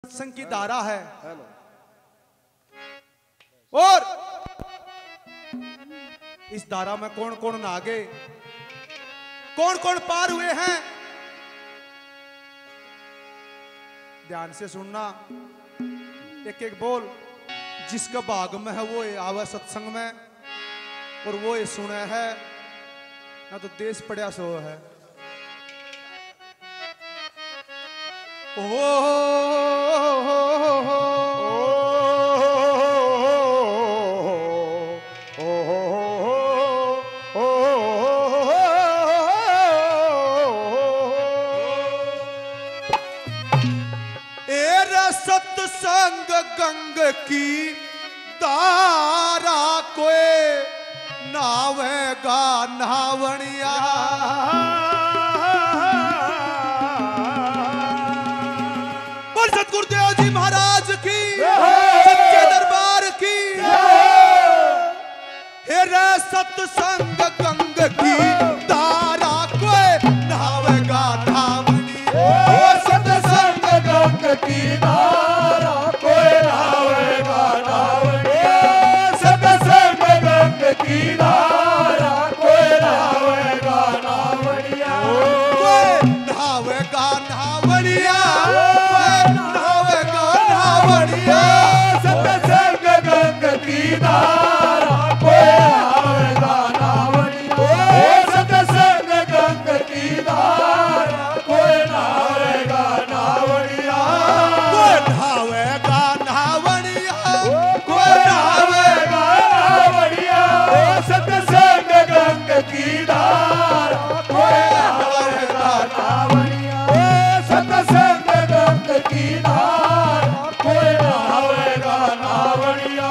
सत्संग की धारा है और इस धारा में कौन कौन नागे, कौन कौन पार हुए हैं, ध्यान से सुनना। एक एक बोल जिसका भाग में है वो आवे सत्संग में और वो ये सुने है ना तो देश पड़ा सो है। सत्संग गंग की धारा कोई नावेगा नावणिया, बोल सतगुरुदेव जी महाराज की, सच्चे दरबार की। हे रे सत्संग गंग की धारा कोई नावेगा नावणिया, सत्संग गंग की धारा कोई नावेगा नावणिया, सत्संग गंग की धारा कोई नावेगा नावणिया, कोई नावेगा नावणिया, कोई नावेगा नावणिया। सत्संग गंग की धारा कोई नावेगा नावणिया, सत्संग गंग की धारा कोई नावेगा नावणिया, कोई नावेगा नावणिया, कोई नावेगा नावणिया, सत्संग गंग की धारा कोई नावेगा नावणिया, सत्संग गंग की धारा कोई नावेगा नावणिया।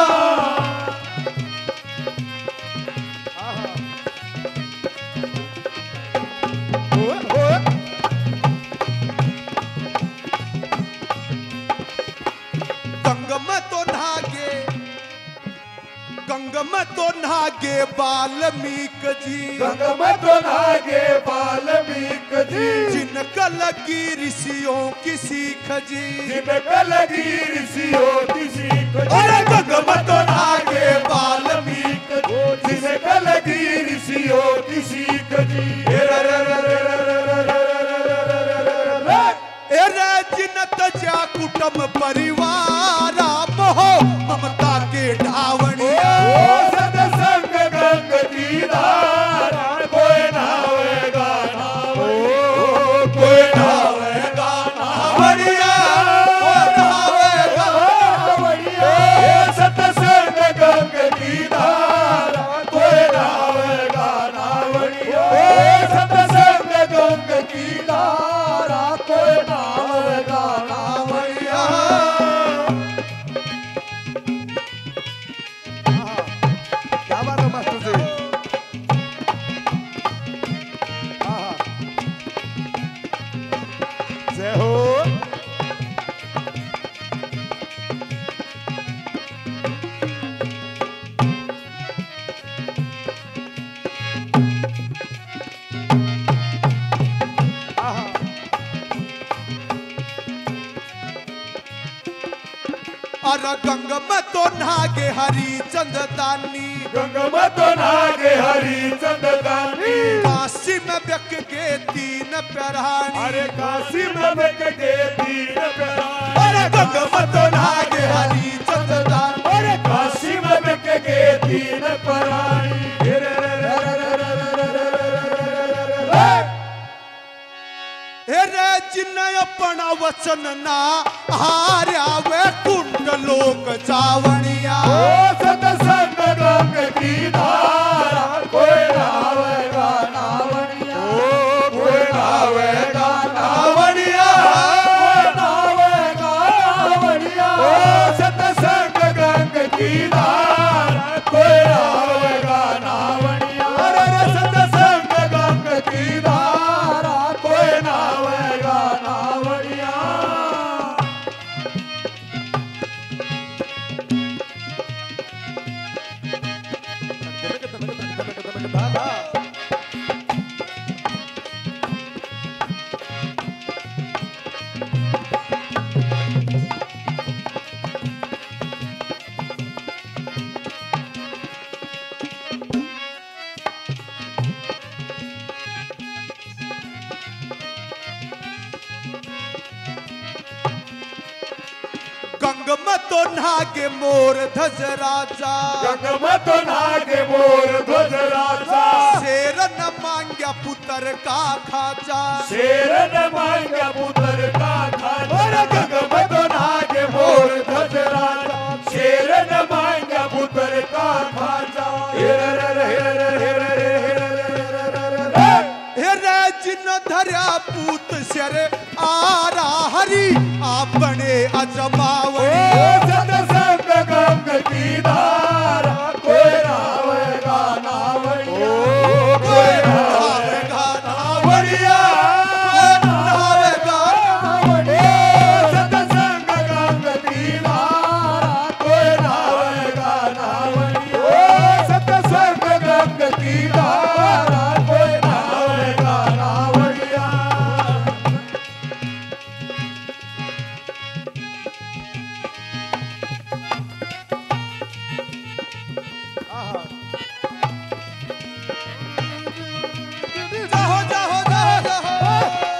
गंग में तो नागे, गंग में तो नागे वाल्मीक जी, गंग में तो नागे वाल्मीक जी, जिनका लगी ऋषियों की सीख जी, जिनका लगी ऋषियों की सीख जी। अरे गंग में तो नागे वाल्मीक जी, जिनका लगी ऋषियों की सीख जी। एरे जिनत जा कुटुंब परिवार मोह ममता के ढावणिया, सत्संग गंग की धारा कोई नावेगा नावणिया, कोई नावेगा बढ़िया नावणिया, सत्संग गंग की धारा कोई नावेगा नावणिया, सत्संग गंग की धारा कोई नावेगा नावणिया। क्या बात है मास्टर जी। जय हो। अरे गंग में तो नागे हरी चंददानी, गंग में तो नागे हरी चंददानी, काशी में व्यक के तीन प्रधानी। अरे काशी में बेक के तीन प्रधानी, अरे गंग में तो नागे हरी चंददानी, अरे काशी में बेक के तीन प्रधानी। हेरे जिन्हें अपना वचन ना हार्या वे कुंड लोक चावणिया, सत्संग गंग की धारा कोई नावेगा नावणिया, कोई नावेगा नावणिया, कोई नावेगा नावणिया, सत्संग गंग की धारा कोई नावेगा नावणिया, सत्संग गंग की धारा कोई नावेगा नावणिया। गंग में तो नागे मोर ध्वज राजा, गंग में तो नागे मोर ध्वज राजा, शेर न मांग्या पुत्र का खाजा, शेर न मांग्या पुत्र का खाजा। गंग में तो नागे मोर ध्वज राजा, शेर न मांग्या पुत्र का खाजा। जिन धर्या पूत शर आरा हरि आपने अजमावणी। सतसंग गंग की धारा कोई रावेगा नावड़िया, कोई रावेगा नावड़िया, नावेगा नावड़िया। सतसंग गंग की धारा कोई रावेगा नावड़िया, सतसंग गंग की धारा कोई रावेगा नावड़िया। जाहो जाहो जाहो जाहो।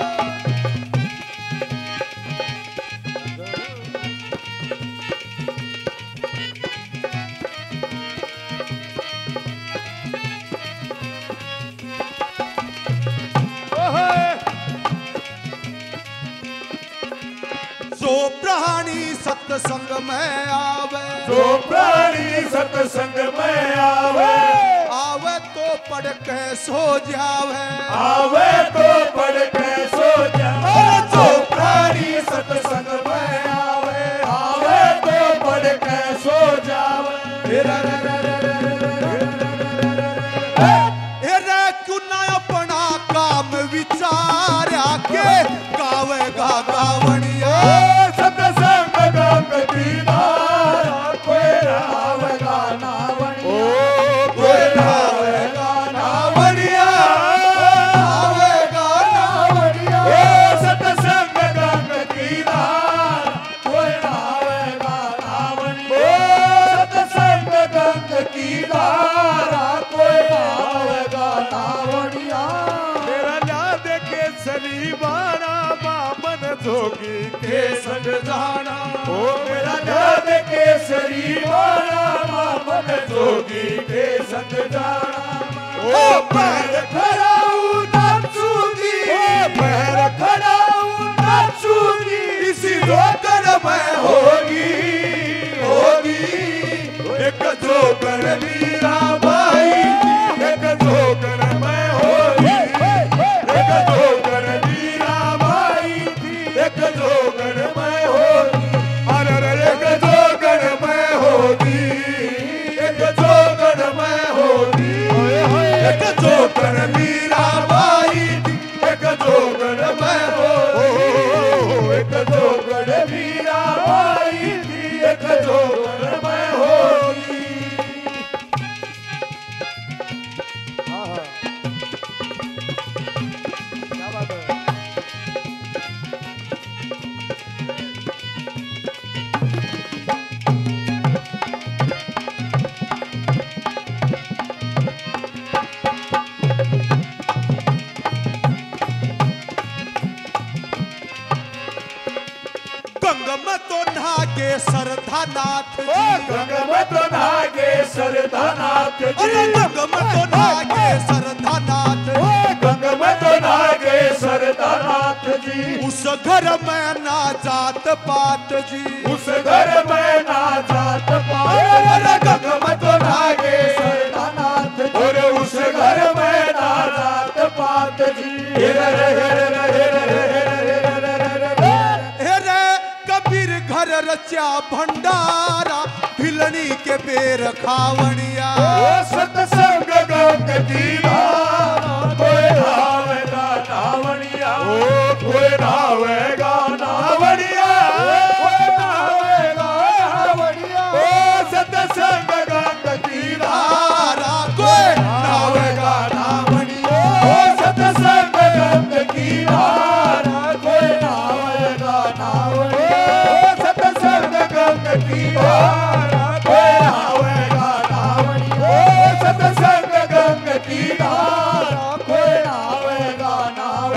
जो प्राणी सत्संग में आवे, जो प्राणी सत्संग में आवे, आवे तो पढ़ के सो जावे, आवे तो पढ़ के सो जावे। जो प्राणी सत्संग में आवे, आवे तो पढ़ के सो जावे। रे क्यों ना अपना काम विचार के गावेगा गावणिया। सत्संग गंग की धारा कोई रावेगा नावड़िया, कोई रावेगा नावड़िया, रावेगा नावड़िया। सत्संग गंग की धारा कोई रावेगा नावड़िया, सत्संग गंग की धारा कोई रावेगा नावड़िया। मेरा याद के सनी बारा बामन जोगी के संग जाना, ओ मेरा याद के सनी बारा बामन जोगी के संग जाना। ओ पैर खड़ाऊ नाचूगी, ओ पैर खड़ाऊ नाचूगी, इसी जोकर में होगी, होगी। एक जोकर मीरा बाई, एक जोकर में होगी, एक जोकर मीरा बाई थी, एक जोकर में होगी। अरे एक जोकर में होगी, एक जोकर में होगी, एक जोकर मीरा बाई थी, एक जोकर में होगी, एक जोकर मीरा बाई थी, एक जोकर में होगी। क्या बात है? गंग में तो नागे सरधानाथ ओ जी, गंग में तो नागे सरदानाथ अरे जी, गंग में तो नागे सरधानाथ ओ गंग में तो नागे सरदानाथ जी। उस घर में ना जात पात जी, उस घर में ना जात पात, अरे गंग में तो नागे सरदानाथ जी, और उस घर में ना जात पात जी। हेरे हेरे हेरे हेरे कबीर घर रचा भंडारा, भिलनी के बेर खावणिया। ओ सत्संग गंग की धारा कोई रावेगा नावड़िया, ओ कोई रावेगा नावड़िया, कोई रावेगा नावड़िया। ओ सत्संग गंग की धारा कोई रावेगा नावड़िया, ओ सत्संग गंग की धारा कोई रावेगा नावड़िया, ओ सत्संग गंग की धारा कोई रावेगा नावड़िया, ओ सत्संग गंग की धारा कोई रावेगा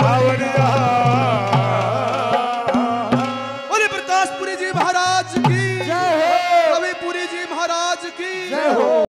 नावड़िया। बोले प्रतापपुरी जी महाराज की की जय हो।